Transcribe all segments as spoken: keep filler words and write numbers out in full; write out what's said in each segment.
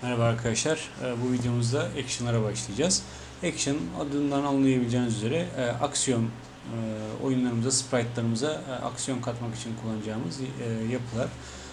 Merhaba arkadaşlar. Bu videomuzda action'lara başlayacağız. Action adından anlayabileceğiniz üzere aksiyon oyunlarımıza, sprite'larımıza aksiyon katmak için kullanacağımız yapılar.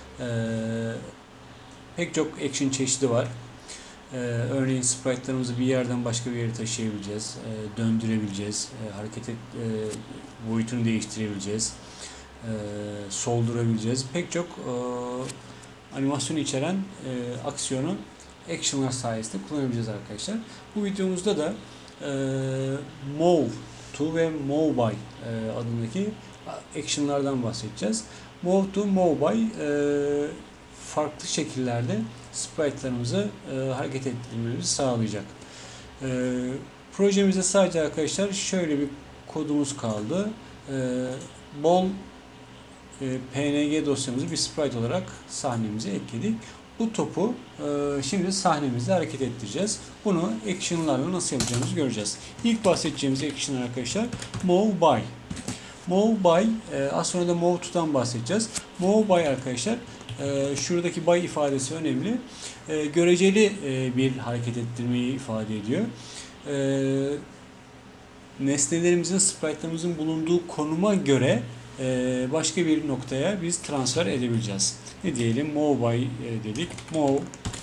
Pek çok action çeşidi var. Örneğin sprite'larımızı bir yerden başka bir yere taşıyabileceğiz, döndürebileceğiz, hareket et, boyutunu değiştirebileceğiz, soldurabileceğiz. Pek çok animasyon içeren e, aksiyonu action'lar sayesinde kullanabileceğiz arkadaşlar. Bu videomuzda da e, Move to ve Move by e, adındaki action'lardan bahsedeceğiz. Move to, Move by e, farklı şekillerde sprite'larımızı e, hareket ettirmemizi sağlayacak. E, projemizde sadece arkadaşlar şöyle bir kodumuz kaldı. E, bol P N G dosyamızı bir sprite olarak sahnemize ekledik. Bu topu e, şimdi sahnemizde hareket ettireceğiz. Bunu action'larla nasıl yapacağımızı göreceğiz. İlk bahsedeceğimiz action arkadaşlar Move by. Move by, e, az sonra da Move to'dan bahsedeceğiz. Move by arkadaşlar, e, şuradaki by ifadesi önemli. E, göreceli e, bir hareket ettirmeyi ifade ediyor. E, nesnelerimizin, sprite'larımızın bulunduğu konuma göre başka bir noktaya biz transfer edebileceğiz. Ne diyelim? Move by dedik. Move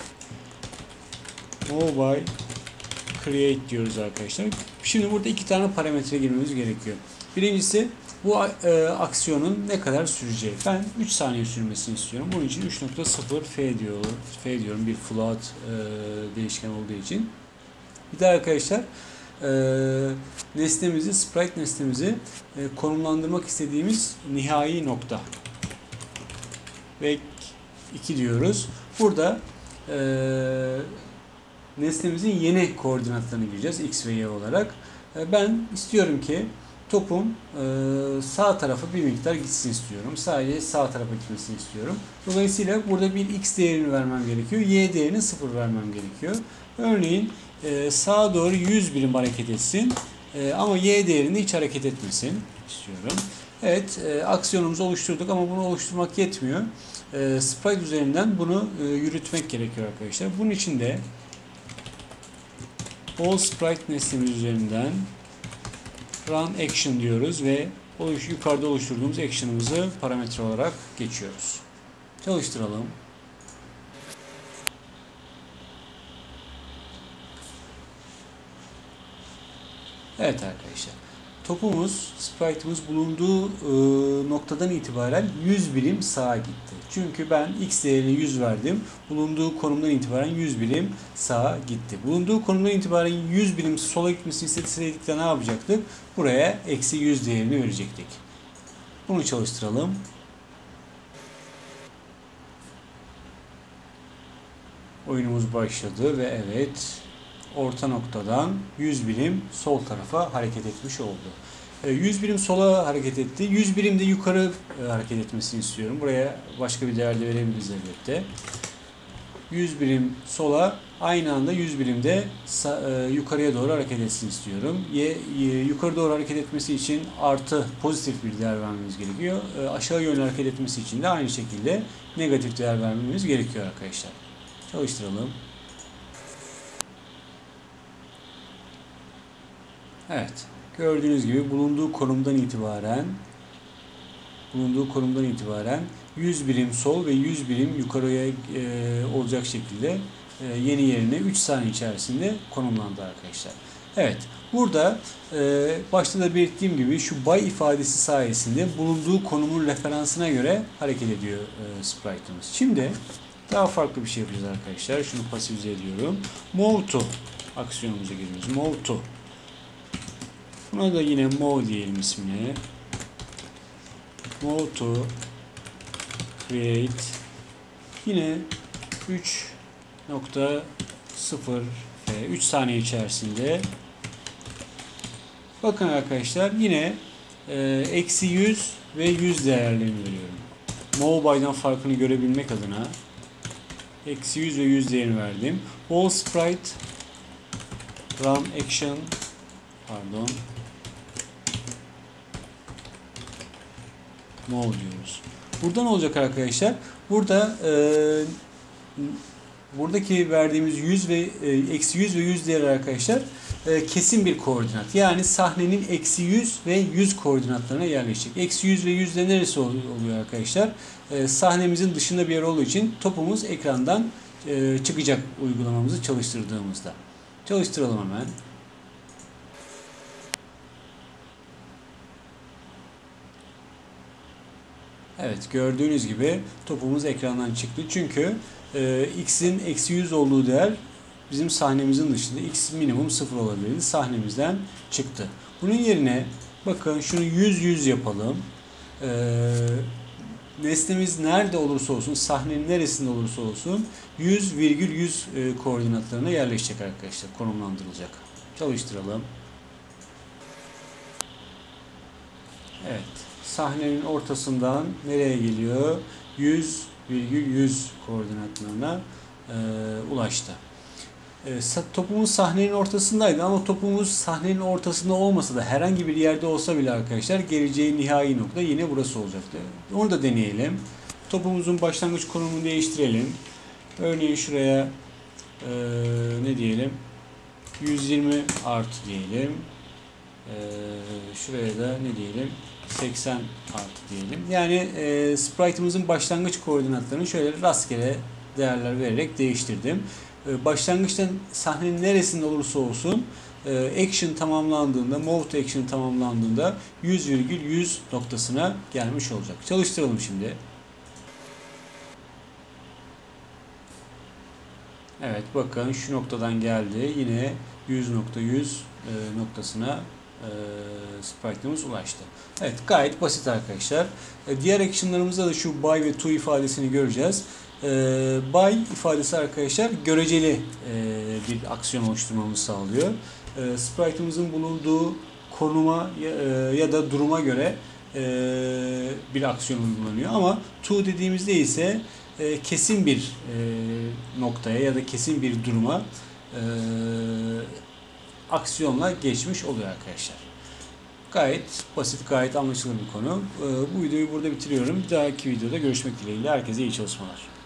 Move by create diyoruz arkadaşlar. Şimdi burada iki tane parametre girmemiz gerekiyor. Birincisi bu e, aksiyonun ne kadar süreceği. Ben üç saniye sürmesini istiyorum. Bunun için üç nokta sıfır f diyor. F diyorum bir float e, değişken olduğu için. Bir de arkadaşlar e, nesnemizi, sprite nesnemizi e, konumlandırmak istediğimiz nihai nokta ve iki diyoruz. Burada e, nesnemizin yeni koordinatlarını gireceğiz x ve y olarak. E, ben istiyorum ki topun e, sağ tarafa bir miktar gitsin istiyorum. Sadece sağ tarafa gitmesini istiyorum. Dolayısıyla burada bir x değerini vermem gerekiyor. Y değerini sıfır vermem gerekiyor. Örneğin e, sağa doğru yüz birim hareket etsin. E, ama y değerinde hiç hareket etmesin istiyorum. Evet, e, aksiyonumuzu oluşturduk ama bunu oluşturmak yetmiyor. E, sprite üzerinden bunu e, yürütmek gerekiyor arkadaşlar. Bunun için de all sprite nesnemiz üzerinden run action diyoruz ve oluş, yukarıda oluşturduğumuz action'ımızı parametre olarak geçiyoruz. Çalıştıralım. Evet arkadaşlar. Topumuz, sprite'ımız bulunduğu e, noktadan itibaren yüz birim sağa gitti. Çünkü ben x değerini yüz verdim. Bulunduğu konumdan itibaren yüz birim sağa gitti. Bulunduğu konumdan itibaren yüz birim sola gitmesini isteseydik de ne yapacaktık? Buraya eksi yüz değerini verecektik. Bunu çalıştıralım. Oyunumuz başladı ve evet, orta noktadan yüz birim sol tarafa hareket etmiş oldu. yüz birim sola hareket etti. yüz birim de yukarı hareket etmesini istiyorum. Buraya başka bir değer de verebiliriz elbette. yüz birim sola, aynı anda yüz birim de yukarıya doğru hareket etsin istiyorum. Yukarı doğru hareket etmesi için artı pozitif bir değer vermemiz gerekiyor. Aşağı yönlü hareket etmesi için de aynı şekilde negatif değer vermemiz gerekiyor arkadaşlar. Çalıştıralım. Evet. Gördüğünüz gibi bulunduğu konumdan itibaren bulunduğu konumdan itibaren yüz birim sol ve yüz birim yukarıya e, olacak şekilde e, yeni yerine üç saniye içerisinde konumlandı arkadaşlar. Evet. Burada e, başta da belirttiğim gibi şu by ifadesi sayesinde bulunduğu konumun referansına göre hareket ediyor e, sprite'ımız. Şimdi daha farklı bir şey yapacağız arkadaşlar. Şunu pasifize ediyorum. Move to aksiyonumuza giriyoruz. Move to. Buna da yine move diyelim ismini. Move to create. Yine üç nokta sıfır f üç saniye içerisinde. Bakın arkadaşlar yine e, eksi yüz ve yüz değerlerini veriyorum. Move by'dan farkını görebilmek adına eksi yüz ve yüz değerini verdim. All sprite run action pardon move diyoruz. Burada ne olacak arkadaşlar? Burada e, buradaki verdiğimiz yüz ve eksi yüz ve yüz değeri arkadaşlar e, kesin bir koordinat. Yani sahnenin eksi yüz ve yüz koordinatlarına yerleşecek. Eksi yüz ve yüz de neresi oluyor arkadaşlar? E, sahnemizin dışında bir yer olduğu için topumuz ekrandan e, çıkacak uygulamamızı çalıştırdığımızda. Çalıştıralım hemen. Evet, gördüğünüz gibi topumuz ekrandan çıktı. Çünkü e, x'in eksi yüz olduğu değer bizim sahnemizin dışında. X minimum sıfır olabilirdi. Sahnemizden çıktı. Bunun yerine bakın şunu yüz yüz yapalım. E, nesnemiz nerede olursa olsun, sahnenin neresinde olursa olsun yüz virgül yüz e, koordinatlarına yerleşecek arkadaşlar. Konumlandırılacak. Çalıştıralım. Evet. Sahnenin ortasından nereye geliyor? yüz virgül yüz koordinatlarına e, ulaştı. E, topumuz sahnenin ortasındaydı ama topumuz sahnenin ortasında olmasa da herhangi bir yerde olsa bile arkadaşlar geleceği nihai nokta yine burası olacaktı. Onu da deneyelim. Topumuzun başlangıç konumunu değiştirelim. Örneğin şuraya e, ne diyelim? yüz yirmi artı diyelim. E, şuraya da ne diyelim? seksen artı diyelim. Yani e, sprite'ımızın başlangıç koordinatlarını şöyle rastgele değerler vererek değiştirdim. E, başlangıçtan sahnenin neresinde olursa olsun e, action tamamlandığında, move to action tamamlandığında yüz virgül yüz noktasına gelmiş olacak. Çalıştıralım şimdi. Evet, bakın şu noktadan geldi. Yine yüz nokta yüz e, noktasına e, sprite'ımız ulaştı. Evet, gayet basit arkadaşlar. E, diğer action'larımızda da şu by ve to ifadesini göreceğiz. E, by ifadesi arkadaşlar göreceli e, bir aksiyon oluşturmamızı sağlıyor. E, sprite'ımızın bulunduğu konuma ya, e, ya da duruma göre e, bir aksiyon uygulanıyor. Ama to dediğimizde ise e, kesin bir e, noktaya ya da kesin bir duruma e, aksiyonla geçmiş oluyor arkadaşlar. Gayet basit, gayet anlaşılır bir konu. Bu videoyu burada bitiriyorum. Bir dahaki videoda görüşmek dileğiyle. Herkese iyi çalışmalar.